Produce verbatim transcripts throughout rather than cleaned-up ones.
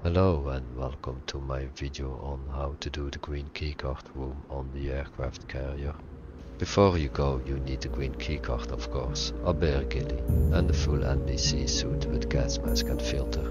Hello and welcome to my video on how to do the green keycard room on the aircraft carrier. Before you go, you need the green keycard, of course, a bear ghillie, and a full N B C suit with gas mask and filter.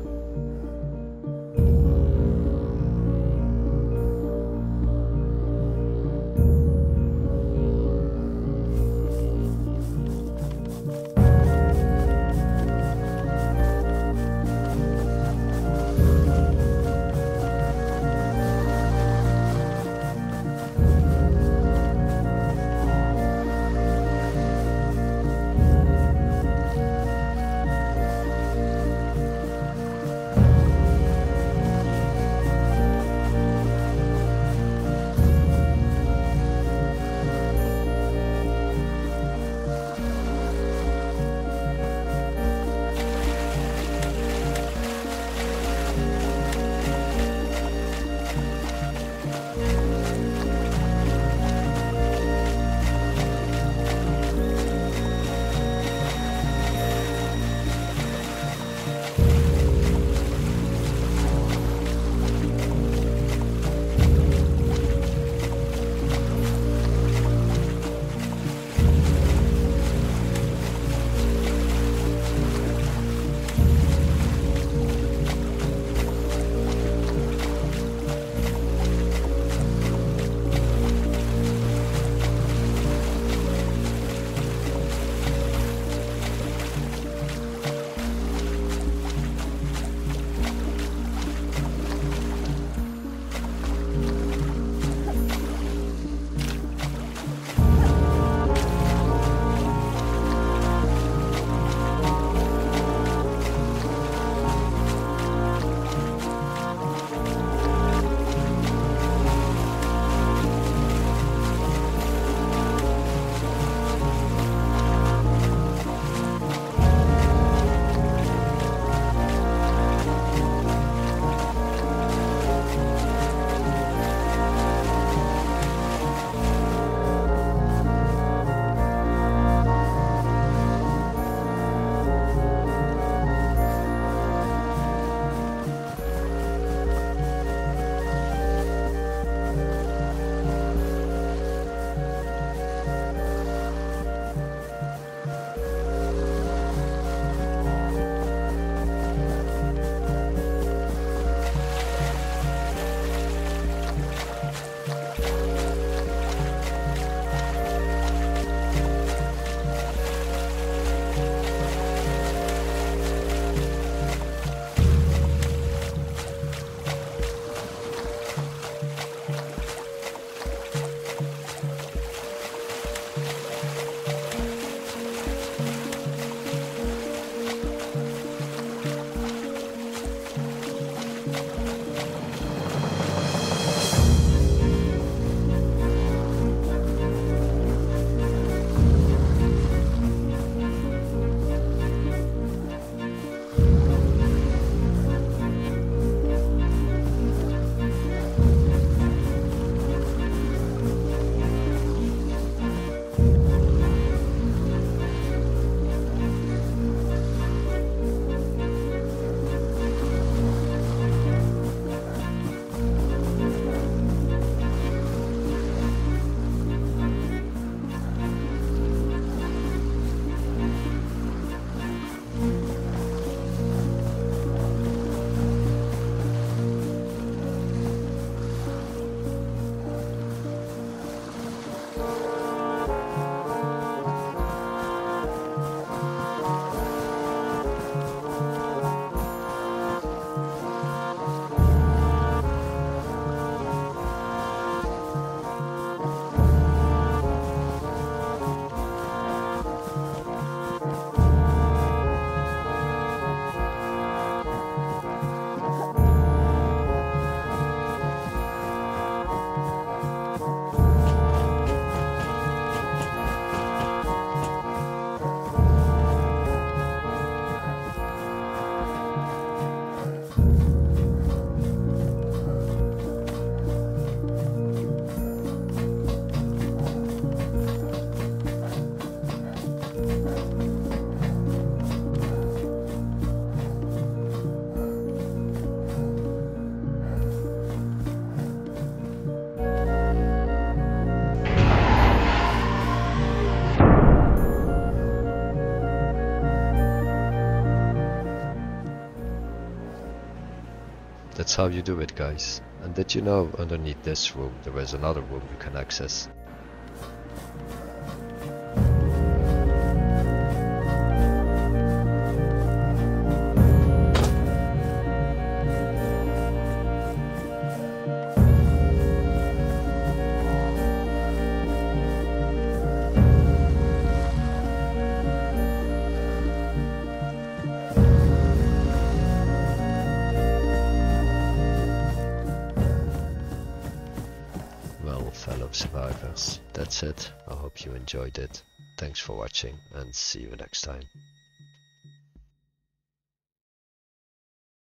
That's how you do it, guys. And did you know underneath this room there is another room you can access? Well, fellow survivors, that's it. I hope you enjoyed it. Thanks for watching and see you next time.